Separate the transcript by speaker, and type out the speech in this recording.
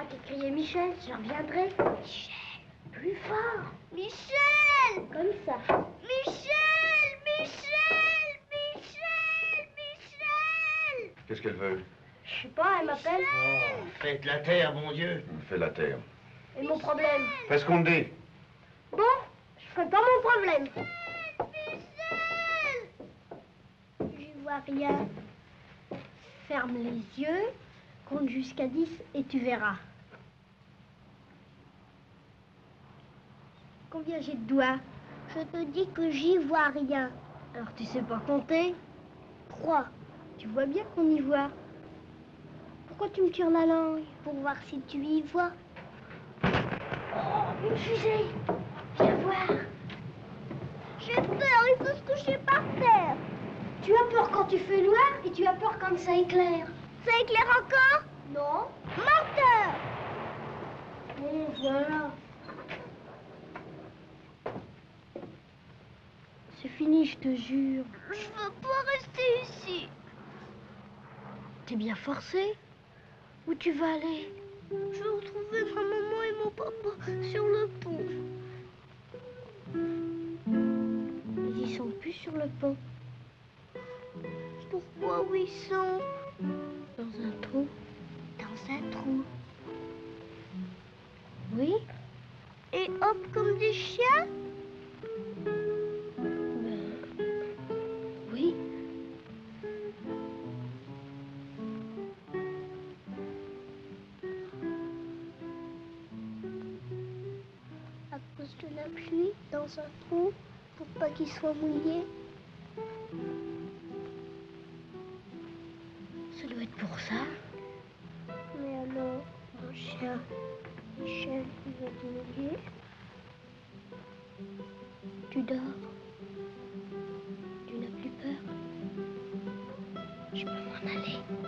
Speaker 1: t'auras qu'à crier Michel, j'en reviendrai. Michel. Plus fort.
Speaker 2: Michel.
Speaker 1: Comme ça.
Speaker 2: Michel. Michel. Michel. Michel.
Speaker 3: Qu'est-ce qu'elle veut?
Speaker 1: Je sais pas, elle m'appelle.
Speaker 4: Oh, faites la terre, mon Dieu.
Speaker 3: Fais la terre.
Speaker 1: Et mon problème?
Speaker 3: Fais ce qu'on te dit.
Speaker 1: Bon, je ferai pas mon problème. J'y vois rien. Ferme les yeux, compte jusqu'à 10 et tu verras. Combien j'ai de doigts? Je te dis que j'y vois rien. Alors tu sais pas compter? 3. Tu vois bien qu'on y voit. Pourquoi tu me tires la langue? Pour voir si tu y vois. Oh, une fusée! Viens voir. J'ai peur, il faut se coucher par terre. Tu as peur quand tu fais noir et tu as peur quand ça éclaire. Ça éclaire encore? Non. Menteur! Bon, voilà. C'est fini, je te jure. Je veux pas rester ici. T'es bien forcé? Où tu vas aller? Je veux retrouver ma maman et mon papa sur le pont. Ils y sont plus sur le pont. Pourquoi où ils sont? Dans un trou. Dans un trou. Oui? Et hop comme des chiens? Oui. À cause de la pluie, dans un trou, pour pas qu'il soit mouillé. Ça doit être pour ça. Mais alors, mon chien, Michel, il va te mouiller. Tu dors. Tu n'as plus peur. Je peux m'en aller.